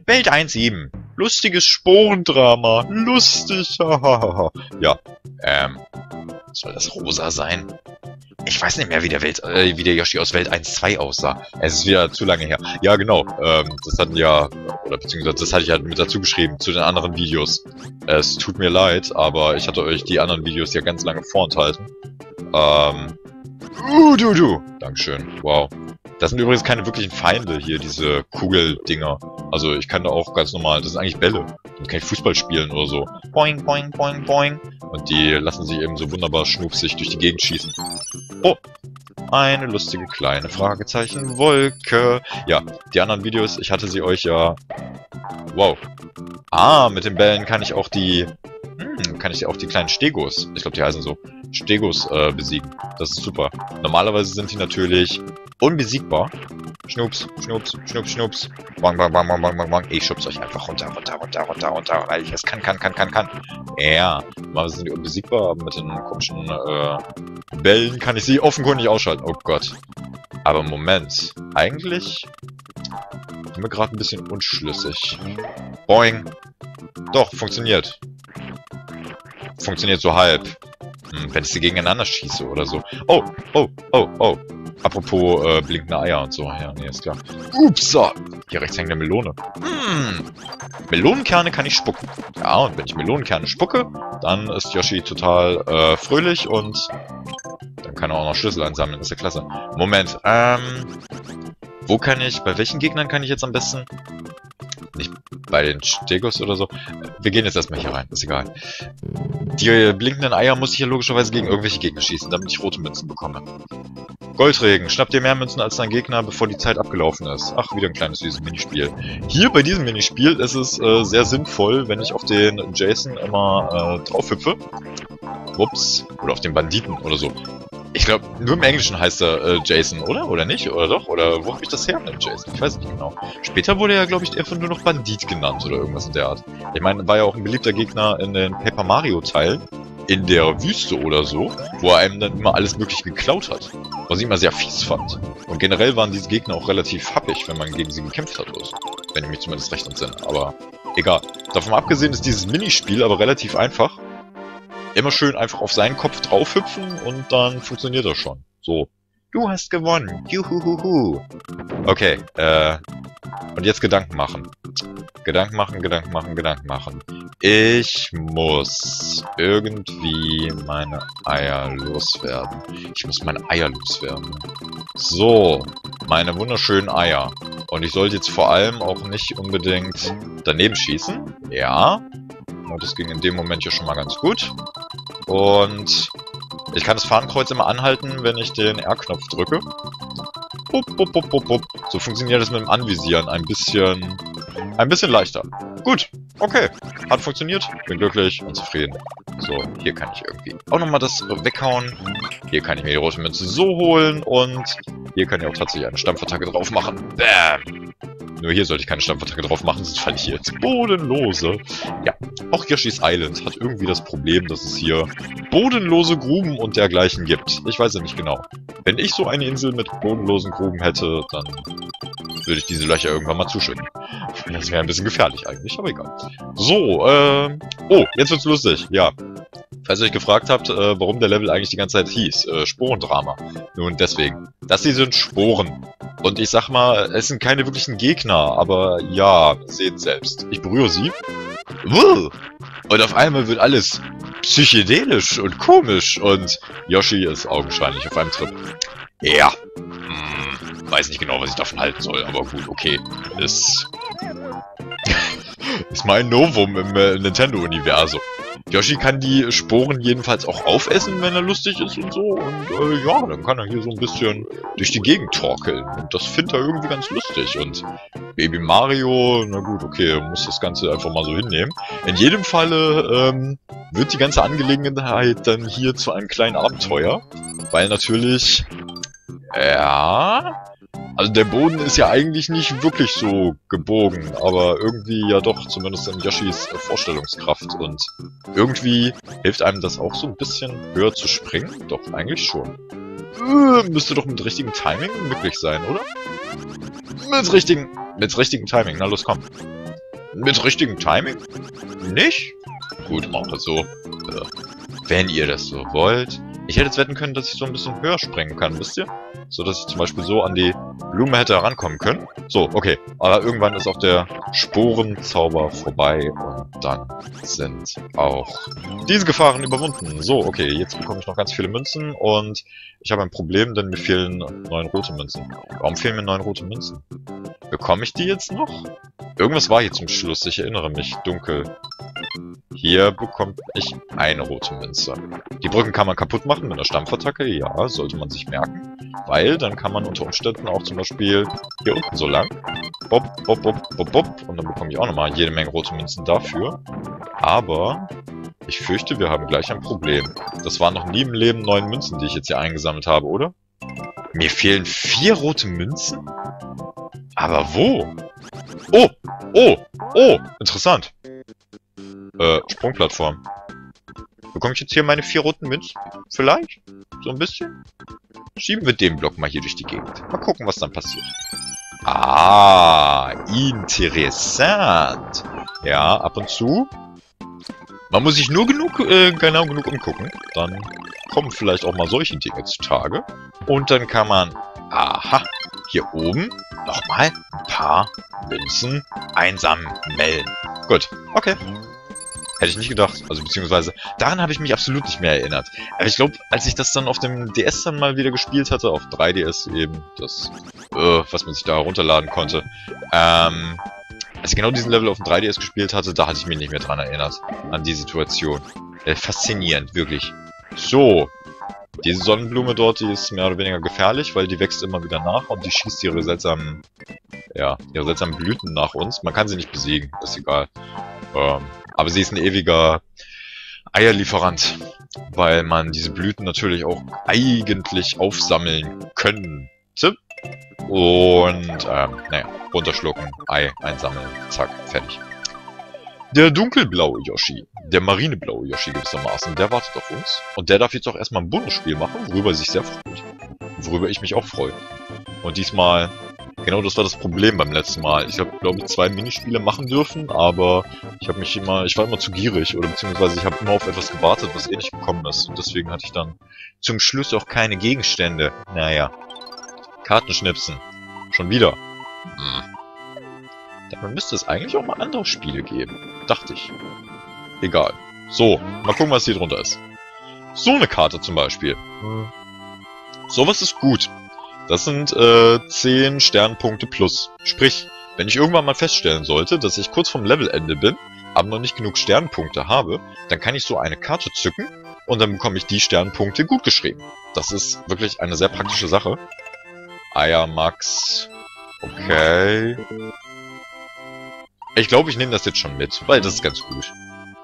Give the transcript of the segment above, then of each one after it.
Welt 1.7. Lustiges Sporendrama. Lustig. Ja, soll das rosa sein? Ich weiß nicht mehr, wie der Yoshi aus Welt 1.2 aussah. Es ist wieder zu lange her. Ja, genau. Das hatten ja, oder beziehungsweise das hatte ich halt mit dazu geschrieben zu den anderen Videos. Es tut mir leid, aber ich hatte euch die anderen Videos ja ganz lange vorenthalten. Dankeschön. Wow. Das sind übrigens keine wirklichen Feinde hier, diese Kugeldinger. Also ich kann da auch ganz normal, das sind eigentlich Bälle. Und kann ich Fußball spielen oder so. Boing, boing, boing, boing. Und die lassen sich eben so wunderbar schnupsig durch die Gegend schießen. Oh, eine lustige kleine Fragezeichen-Wolke. Ja, die anderen Videos, ich hatte sie euch ja... Wow. Ah, mit den Bällen kann ich auch die... kann ich auch die kleinen Stegos, ich glaube die heißen so, Stegos besiegen. Das ist super. Normalerweise sind die natürlich unbesiegbar. Schnups, schnups, schnups, schnups. Bang, bang, bang, bang, bang, bang, bang. Ich schub's euch einfach runter, weil ich es kann. Ja, normalerweise sind die unbesiegbar, aber mit den komischen Bällen kann ich sie offenkundig ausschalten. Oh Gott. Aber Moment, eigentlich bin mir gerade ein bisschen unschlüssig. Boing. Doch, funktioniert. Funktioniert so halb. Wenn ich sie gegeneinander schieße oder so. Oh. Apropos blinkende Eier und so. Ja, nee, ist klar. Upsa. Hier rechts hängt eine Melone. Melonenkerne kann ich spucken. Ja, und wenn ich Melonenkerne spucke, dann ist Yoshi total fröhlich und dann kann er auch noch Schlüssel einsammeln. Das ist ja klasse. Moment, wo kann ich, bei welchen Gegnern kann ich jetzt am besten... Nicht bei den Stegos oder so. Wir gehen jetzt erstmal hier rein, ist egal. Die blinkenden Eier muss ich ja logischerweise gegen irgendwelche Gegner schießen, damit ich rote Münzen bekomme. Goldregen, schnapp dir mehr Münzen als dein Gegner, bevor die Zeit abgelaufen ist. Ach, wieder ein kleines süßes Minispiel. Hier bei diesem Minispiel ist es sehr sinnvoll, wenn ich auf den Jason immer drauf hüpfe. Ups. Oder auf den Banditen oder so. Ich glaube, nur im Englischen heißt er Jason, oder? Oder nicht? Oder doch? Oder wo habe ich das her mit Jason? Ich weiß nicht genau. Später wurde er, glaube ich, einfach nur noch Bandit genannt oder irgendwas in der Art. Ich meine, war ja auch ein beliebter Gegner in den Paper Mario Teilen. In der Wüste oder so, wo er einem dann immer alles mögliche geklaut hat. Was ich immer sehr fies fand. Und generell waren diese Gegner auch relativ happig, wenn man gegen sie gekämpft hat oder so. Wenn ich mich zumindest recht entsinne. Aber egal. Davon abgesehen ist dieses Minispiel aber relativ einfach. Immer schön einfach auf seinen Kopf draufhüpfen und dann funktioniert das schon. So. Du hast gewonnen. Juhuhuhu. Okay, und jetzt Gedanken machen. Gedanken machen. Ich muss irgendwie meine Eier loswerden. So, meine wunderschönen Eier. Und ich sollte jetzt vor allem auch nicht unbedingt daneben schießen. Ja. Und das ging in dem Moment ja schon mal ganz gut. Und ich kann das Fahnenkreuz immer anhalten, wenn ich den R-Knopf drücke. So funktioniert das mit dem Anvisieren ein bisschen leichter. Gut, okay. Hat funktioniert. Bin glücklich und zufrieden. So, hier kann ich irgendwie auch nochmal das weghauen. Hier kann ich mir die rote Münze so holen. Und hier kann ich auch tatsächlich eine Stampfattacke drauf machen. Bam! Nur hier sollte ich keine Stampfattacke drauf machen, sonst falle ich hier ins Bodenlose. Ja, auch Yoshi's Island hat irgendwie das Problem, dass es hier bodenlose Gruben und dergleichen gibt. Ich weiß ja nicht genau. Wenn ich so eine Insel mit bodenlosen Gruben hätte, dann würde ich diese Löcher irgendwann mal zuschütten. Das wäre ein bisschen gefährlich eigentlich, aber egal. So, oh, jetzt wird's lustig, ja. Falls ihr euch gefragt habt, warum der Level eigentlich die ganze Zeit hieß, Sporendrama. Nun, deswegen. Das hier sind Sporen. Und ich sag mal, es sind keine wirklichen Gegner, aber ja, seht selbst. Ich berühre sie. Und auf einmal wird alles psychedelisch und komisch und Yoshi ist augenscheinlich auf einem Trip. Ja. Weiß nicht genau, was ich davon halten soll, aber gut, okay. Ist mal ein Novum im Nintendo-Universum. Yoshi kann die Sporen jedenfalls auch aufessen, wenn er lustig ist und so. Und ja, dann kann er hier so ein bisschen durch die Gegend torkeln. Und das findet er irgendwie ganz lustig. Und Baby Mario, na gut, okay, muss das Ganze einfach mal so hinnehmen. In jedem Falle wird die ganze Angelegenheit dann hier zu einem kleinen Abenteuer. Weil natürlich, ja... Also der Boden ist ja eigentlich nicht wirklich so gebogen, aber irgendwie ja doch, zumindest in Yoshis Vorstellungskraft. Und irgendwie hilft einem das auch so ein bisschen höher zu springen? Doch, eigentlich schon. Müsste doch mit richtigem Timing möglich sein, oder? Mit richtigem Timing, na los, komm. Mit richtigem Timing? Nicht? Gut, machen wir so. Wenn ihr das so wollt. Ich hätte jetzt wetten können, dass ich so ein bisschen höher springen kann, wisst ihr? So, dass ich zum Beispiel so an die Blume hätte herankommen können. So, okay. Aber irgendwann ist auch der Sporenzauber vorbei und dann sind auch diese Gefahren überwunden. So, okay, jetzt bekomme ich noch ganz viele Münzen und ich habe ein Problem, denn mir fehlen 9 rote Münzen. Warum fehlen mir 9 rote Münzen? Bekomme ich die jetzt noch? Irgendwas war hier zum Schluss, ich erinnere mich dunkel. Hier bekomme ich eine rote Münze. Die Brücken kann man kaputt machen mit einer Stampfattacke, ja, sollte man sich merken. Weil dann kann man unter Umständen auch zum Beispiel hier unten so lang. Bop, bop, bop, bop, bop. Und dann bekomme ich auch nochmal jede Menge rote Münzen dafür. Aber ich fürchte, wir haben gleich ein Problem. Das waren noch nie im Leben 9 Münzen, die ich jetzt hier eingesammelt habe, oder? Mir fehlen 4 rote Münzen? Aber wo? Oh, oh, oh, interessant. Sprungplattform. Bekomme ich jetzt hier meine 4 roten Münzen? Vielleicht? So ein bisschen? Schieben wir den Block mal hier durch die Gegend. Mal gucken, was dann passiert. Ah, interessant. Ja, ab und zu. Man muss sich nur genau genug umgucken. Dann kommen vielleicht auch mal solche Dinge zutage. Und dann kann man, aha, hier oben nochmal ein paar Münzen einsammeln. Gut, okay. Hätte ich nicht gedacht. Also beziehungsweise, daran habe ich mich absolut nicht mehr erinnert. Aber ich glaube, als ich das dann auf dem DS dann mal wieder gespielt hatte, auf 3DS eben, das, was man sich da runterladen konnte, als ich genau diesen Level auf dem 3DS gespielt hatte, da hatte ich mich nicht mehr dran erinnert. An die Situation. Faszinierend, wirklich. So. Diese Sonnenblume dort, die ist mehr oder weniger gefährlich, weil die wächst immer wieder nach und die schießt ihre seltsamen, ja, ihre seltsamen Blüten nach uns. Man kann sie nicht besiegen, ist egal. Aber sie ist ein ewiger Eierlieferant, weil man diese Blüten natürlich auch eigentlich aufsammeln könnte. Und, naja, runterschlucken, Ei einsammeln, zack, fertig. Der dunkelblaue Yoshi, der marineblaue Yoshi gewissermaßen, der wartet auf uns. Und der darf jetzt auch erstmal ein Bonusspiel machen, worüber er sich sehr freut. Worüber ich mich auch freue. Und diesmal, genau das war das Problem beim letzten Mal. Ich habe, glaube ich, 2 Minispiele machen dürfen, aber ich war immer zu gierig. Oder beziehungsweise ich habe immer auf etwas gewartet, was eh nicht gekommen ist. Und deswegen hatte ich dann zum Schluss auch keine Gegenstände. Naja. Kartenschnipsen. Schon wieder. Dann müsste es eigentlich auch mal andere Spiele geben. Dachte ich. Egal. So, mal gucken, was hier drunter ist. So eine Karte zum Beispiel. Sowas ist gut. Das sind 10 Sternpunkte plus. Sprich, wenn ich irgendwann mal feststellen sollte, dass ich kurz vorm Levelende bin, aber noch nicht genug Sternpunkte habe, dann kann ich so eine Karte zücken und dann bekomme ich die Sternpunkte gut geschrieben. Das ist wirklich eine sehr praktische Sache. Eiermax. Okay. Ich glaube, ich nehme das jetzt schon mit, weil das ist ganz gut.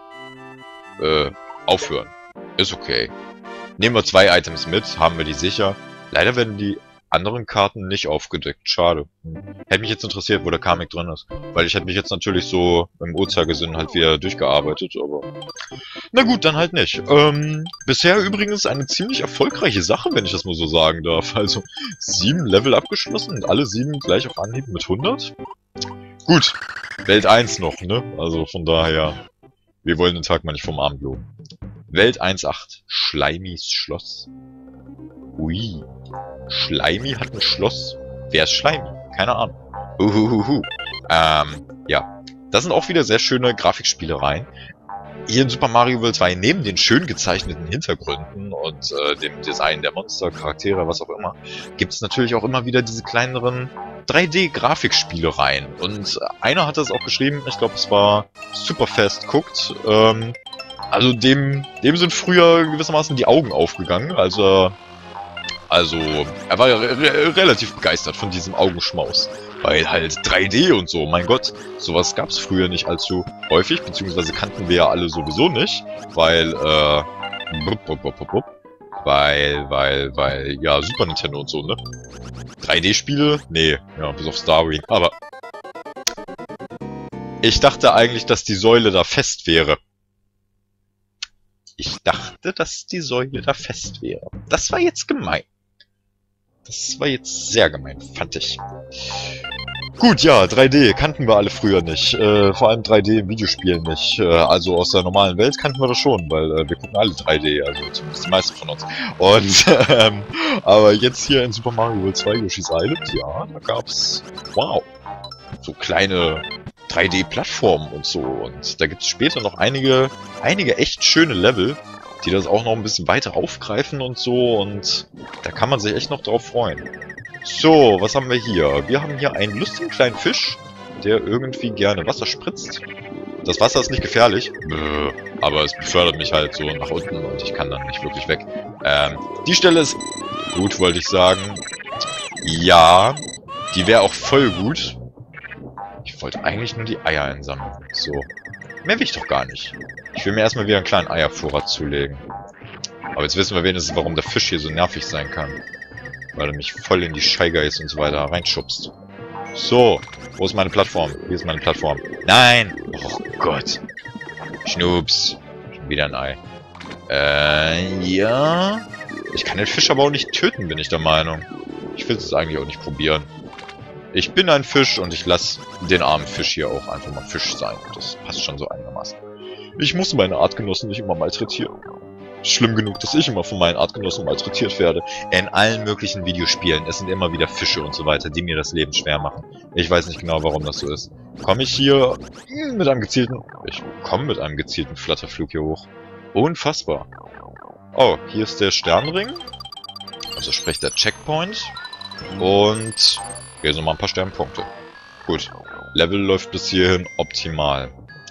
Aufhören. Ist okay. Nehmen wir 2 Items mit, haben wir die sicher. Leider werden die anderen Karten nicht aufgedeckt. Schade. Hätte mich jetzt interessiert, wo der Kamek drin ist. Weil ich hätte mich jetzt natürlich so im Uhrzeigersinn halt wieder durchgearbeitet, aber... Na gut, dann halt nicht. Bisher übrigens eine ziemlich erfolgreiche Sache, wenn ich das mal so sagen darf. Also 7 Level abgeschlossen und alle 7 gleich auf Anhieb mit 100. Gut, Welt 1 noch, ne? Also von daher, wir wollen den Tag mal nicht vom Abend loben. Welt 1.8, Schleimis Schloss. Ui, Schleimi hat ein Schloss. Wer ist Schleimi? Keine Ahnung. Ja, das sind auch wieder sehr schöne Grafikspielereien. Hier in Super Mario World 2, neben den schön gezeichneten Hintergründen und dem Design der Monster, Charaktere, was auch immer, gibt es natürlich auch immer wieder diese kleineren 3D-Grafikspielereien. Und einer hat das auch geschrieben, ich glaube es war Superfast guckt. Also dem sind früher gewissermaßen die Augen aufgegangen, also er war ja relativ begeistert von diesem Augenschmaus. Weil halt 3D und so, mein Gott, sowas gab's früher nicht allzu häufig, beziehungsweise kannten wir ja alle sowieso nicht, weil, ja, Super Nintendo und so, ne? 3D-Spiele? Nee, ja, bis auf Starwing, aber ich dachte eigentlich, dass die Säule da fest wäre. Ich dachte, dass die Säule da fest wäre. Das war jetzt gemein. Das war jetzt sehr gemein, fand ich. Gut, ja, 3D kannten wir alle früher nicht. Vor allem 3D im Videospielen nicht. Also aus der normalen Welt kannten wir das schon, weil wir gucken alle 3D, also zumindest die meisten von uns. Und, aber jetzt hier in Super Mario World 2 Yoshi's Island, ja, da gab's, wow, so kleine 3D-Plattformen und so. Und da gibt's später noch einige echt schöne Level, die das auch noch ein bisschen weiter aufgreifen und so. Und da kann man sich echt noch drauf freuen. So, was haben wir hier? Wir haben hier einen lustigen kleinen Fisch, der irgendwie gerne Wasser spritzt. Das Wasser ist nicht gefährlich, aber es befördert mich halt so nach unten und ich kann dann nicht wirklich weg. Die Stelle ist gut, wollte ich sagen. Ja, die wäre auch voll gut. Ich wollte eigentlich nur die Eier einsammeln. So, mehr will ich doch gar nicht. Ich will mir erstmal wieder einen kleinen Eiervorrat zulegen. Aber jetzt wissen wir wenigstens, warum der Fisch hier so nervig sein kann. Weil er mich voll in die Scheigeis und so weiter reinschubst. So, wo ist meine Plattform? Hier ist meine Plattform. Nein! Oh Gott. Schnups. Schon wieder ein Ei. Ja. Ich kann den Fisch aber auch nicht töten, bin ich der Meinung. Ich will es eigentlich auch nicht probieren. Ich bin ein Fisch und ich lasse den armen Fisch hier auch einfach mal Fisch sein. Das passt schon so einigermaßen. Ich muss meine Artgenossen nicht immer malträtieren. Schlimm genug, dass ich immer von meinen Artgenossen malträtiert werde. In allen möglichen Videospielen. Es sind immer wieder Fische und so weiter, die mir das Leben schwer machen. Ich weiß nicht genau, warum das so ist. Komme ich hier mit einem gezielten... Ich komme mit einem gezielten Flatterflug hier hoch. Unfassbar. Oh, hier ist der Sternring. Also sprich der Checkpoint. Und hier sind nochmal ein paar Sternpunkte. Gut. Level läuft bis hierhin optimal.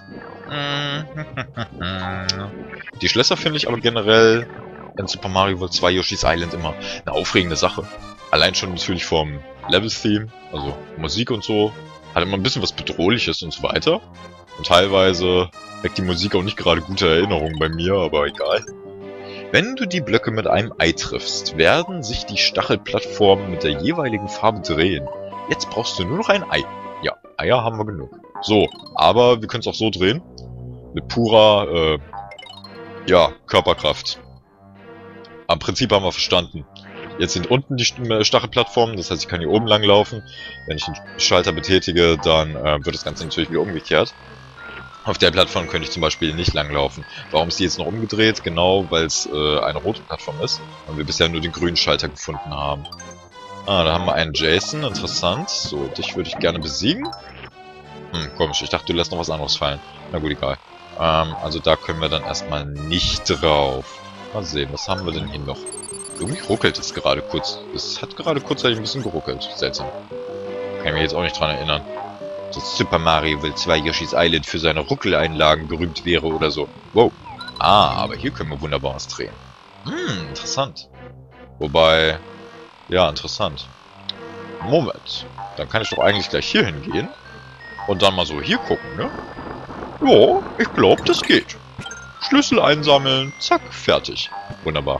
Die Schlösser finde ich aber generell in Super Mario World 2 Yoshi's Island immer eine aufregende Sache. Allein schon natürlich vom Level-Theme, also Musik und so, hat immer ein bisschen was Bedrohliches und so weiter. Und teilweise weckt die Musik auch nicht gerade gute Erinnerungen bei mir, aber egal. Wenn du die Blöcke mit einem Ei triffst, werden sich die Stachelplattformen mit der jeweiligen Farbe drehen. Jetzt brauchst du nur noch ein Ei. Ja, Eier haben wir genug. So, aber wir können es auch so drehen. Mit purer, ja, Körperkraft. Am Prinzip haben wir verstanden. Jetzt sind unten die Stachelplattformen, das heißt, ich kann hier oben lang laufen. Wenn ich den Schalter betätige, dann wird das Ganze natürlich wieder umgekehrt. Auf der Plattform könnte ich zum Beispiel nicht lang laufen. Warum ist die jetzt noch umgedreht? Genau, weil es eine rote Plattform ist und wir bisher nur den grünen Schalter gefunden haben. Ah, da haben wir einen Jason, interessant. So, dich würde ich gerne besiegen. Komisch, ich dachte, du lässt noch was anderes fallen. Na gut, egal. Also da können wir dann erstmal nicht drauf. Mal sehen, was haben wir denn hier noch? Irgendwie ruckelt es gerade kurz. Es hat gerade kurzzeitig ein bisschen geruckelt. Seltsam. Kann ich mich jetzt auch nicht dran erinnern. Dass Super Mario World 2 Yoshi's Island für seine Ruckeleinlagen berühmt wäre oder so. Wow. Ah, aber hier können wir wunderbar was drehen. Interessant. Wobei... Ja, interessant. Moment. Dann kann ich doch eigentlich gleich hier hingehen. Und dann mal so hier gucken, ne? Ja, ich glaube, das geht. Schlüssel einsammeln, zack, fertig. Wunderbar.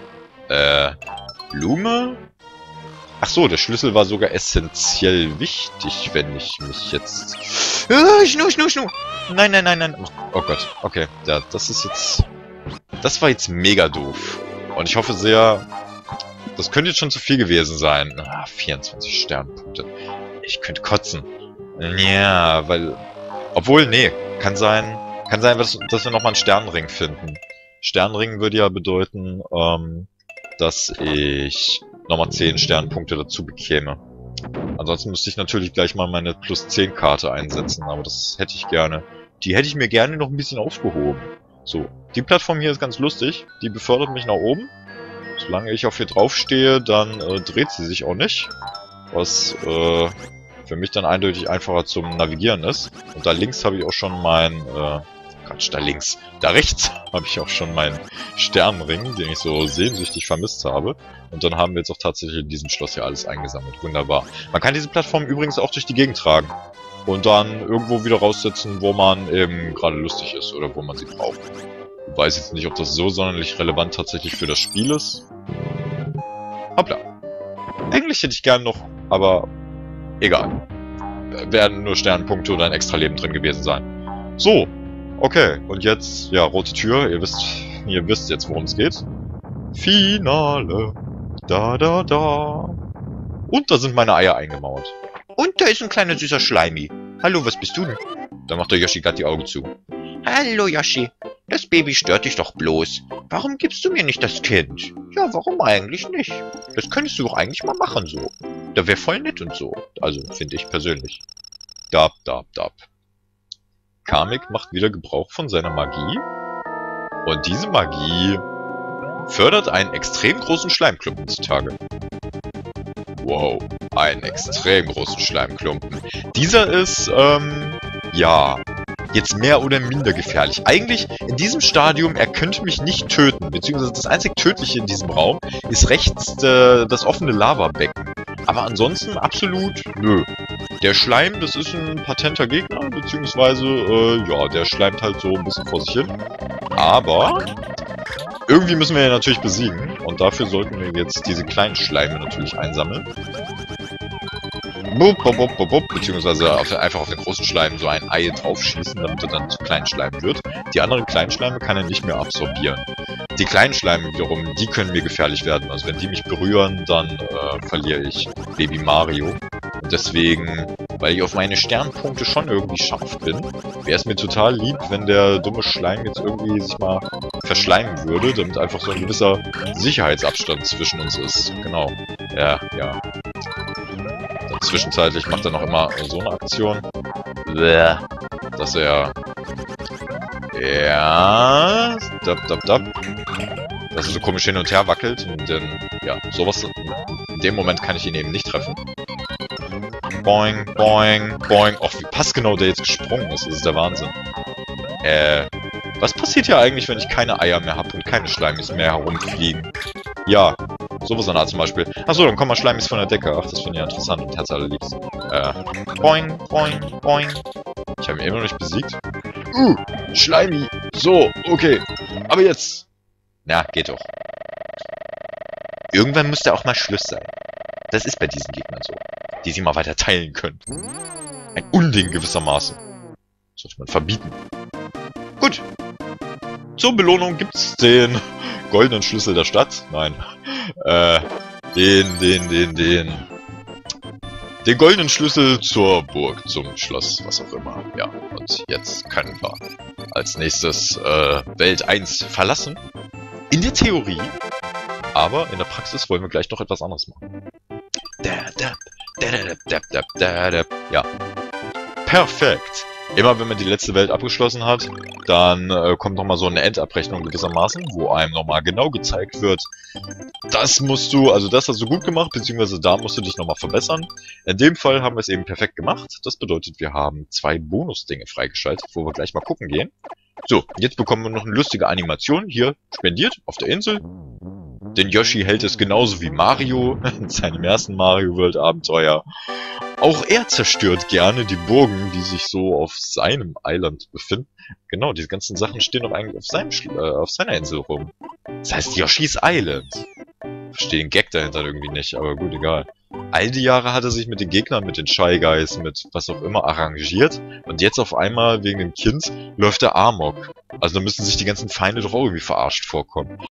Blume? Ach so, der Schlüssel war sogar essentiell wichtig, wenn ich mich jetzt... Schnu! Nein, nein, nein, nein. Oh Gott, okay. Ja, das ist jetzt... Das war jetzt mega doof. Und ich hoffe sehr... Das könnte jetzt schon zu viel gewesen sein. 24 Sternpunkte. Ich könnte kotzen. Ja, weil... Obwohl, nee. Kann sein, dass wir nochmal einen Sternring finden. Sternring würde ja bedeuten, dass ich nochmal 10 Sternpunkte dazu bekäme. Ansonsten müsste ich natürlich gleich mal meine plus 10 Karte einsetzen, aber das hätte ich gerne. Die hätte ich mir gerne noch ein bisschen aufgehoben. So, die Plattform hier ist ganz lustig. Die befördert mich nach oben. Solange ich auf hier drauf stehe, dann dreht sie sich auch nicht. Was für mich dann eindeutig einfacher zum Navigieren ist. Und da links habe ich auch schon mein... Quatsch, da links. Da rechts habe ich auch schon meinen Sternring, den ich so sehnsüchtig vermisst habe. Und dann haben wir jetzt auch tatsächlich in diesem Schloss hier alles eingesammelt. Wunderbar. Man kann diese Plattform übrigens auch durch die Gegend tragen. Und dann irgendwo wieder raussetzen, wo man eben gerade lustig ist oder wo man sie braucht. Ich weiß jetzt nicht, ob das so sonderlich relevant tatsächlich für das Spiel ist. Hoppla. Eigentlich hätte ich gern noch, aber egal. Werden nur Sternpunkte oder ein extra Leben drin gewesen sein. So. Okay, und jetzt, ja, rote Tür, ihr wisst jetzt, worum es geht. Finale. Da. Und da sind meine Eier eingemauert. Und da ist ein kleiner süßer Schleimi. Hallo, was bist du denn? Da macht der Yoshi gerade die Augen zu. Hallo, Yoshi. Das Baby stört dich doch bloß. Warum gibst du mir nicht das Kind? Ja, warum eigentlich nicht? Das könntest du doch eigentlich mal machen, so. Da wäre voll nett und so. Also, finde ich persönlich. Dab, dab, dab. Kamek macht wieder Gebrauch von seiner Magie. Und diese Magie fördert einen extrem großen Schleimklumpen zutage. Wow, einen extrem großen Schleimklumpen. Dieser ist, ja, jetzt mehr oder minder gefährlich. Eigentlich, in diesem Stadium, er könnte mich nicht töten, beziehungsweise das einzig Tödliche in diesem Raum ist rechts das offene Lavabecken. Aber ansonsten absolut, nö. Der Schleim, das ist ein patenter Gegner, beziehungsweise, ja, der schleimt halt so ein bisschen vor sich hin. Aber irgendwie müssen wir ihn natürlich besiegen. Und dafür sollten wir jetzt diese kleinen Schleime natürlich einsammeln. Bup, bup, bup, bup, bup, beziehungsweise einfach auf den großen Schleim so ein Ei draufschießen, damit er dann zu kleinen Schleim wird. Die anderen kleinen Schleime kann er nicht mehr absorbieren. Die kleinen Schleime wiederum, die können mir gefährlich werden. Also wenn die mich berühren, dann verliere ich Baby Mario. Und deswegen, weil ich auf meine Sternpunkte schon irgendwie scharf bin, wäre es mir total lieb, wenn der dumme Schleim jetzt irgendwie sich mal verschleimen würde, damit einfach so ein gewisser Sicherheitsabstand zwischen uns ist. Genau. Ja, ja. Dann zwischenzeitlich macht er noch immer so eine Aktion. Dass er... Ja... Dab, dab, dab. Dass er so komisch hin und her wackelt. Und dann, ja, sowas... In dem Moment kann ich ihn eben nicht treffen. Boing, boing, boing. Och, wie passgenau der jetzt gesprungen ist. Das ist der Wahnsinn. Was passiert hier eigentlich, wenn ich keine Eier mehr habe und keine Schleimis mehr herumfliegen? Ja, sowas an der Art zum Beispiel. Achso, dann kommen mal Schleimis von der Decke. Ach, das finde ich ja interessant und Herz allerliebst. Boing, boing, boing. Ich habe ihn immer noch nicht besiegt. Schleimi. So, okay. Aber jetzt. Na, geht doch. Irgendwann müsste auch mal Schluss sein. Das ist bei diesen Gegnern so. Die sie mal weiter teilen können. Ein Unding gewissermaßen. Sollte man verbieten. Gut. Zur Belohnung gibt's den goldenen Schlüssel der Stadt. Nein. Den goldenen Schlüssel zur Burg, zum Schloss, was auch immer. Ja, und jetzt können wir als nächstes Welt 1 verlassen. In der Theorie. Aber in der Praxis wollen wir gleich noch etwas anderes machen. Ja. Perfekt. Immer wenn man die letzte Welt abgeschlossen hat, dann kommt nochmal so eine Endabrechnung gewissermaßen, wo einem nochmal genau gezeigt wird, das musst du, also das hast du gut gemacht, beziehungsweise da musst du dich nochmal verbessern. In dem Fall haben wir es eben perfekt gemacht. Das bedeutet, wir haben 2 Bonusdinge freigeschaltet, wo wir gleich mal gucken gehen. So, jetzt bekommen wir noch eine lustige Animation hier spendiert auf der Insel. Denn Yoshi hält es genauso wie Mario in seinem ersten Mario World Abenteuer. Auch er zerstört gerne die Burgen, die sich so auf seinem Island befinden. Genau, diese ganzen Sachen stehen doch eigentlich auf seiner Insel rum. Das heißt Yoshi's Island. Verstehe den Gag dahinter irgendwie nicht, aber gut, egal. All die Jahre hat er sich mit den Gegnern, mit den Shy Guys, mit was auch immer arrangiert. Und jetzt auf einmal, wegen dem Kind, läuft er Amok. Also da müssen sich die ganzen Feinde doch auch irgendwie verarscht vorkommen.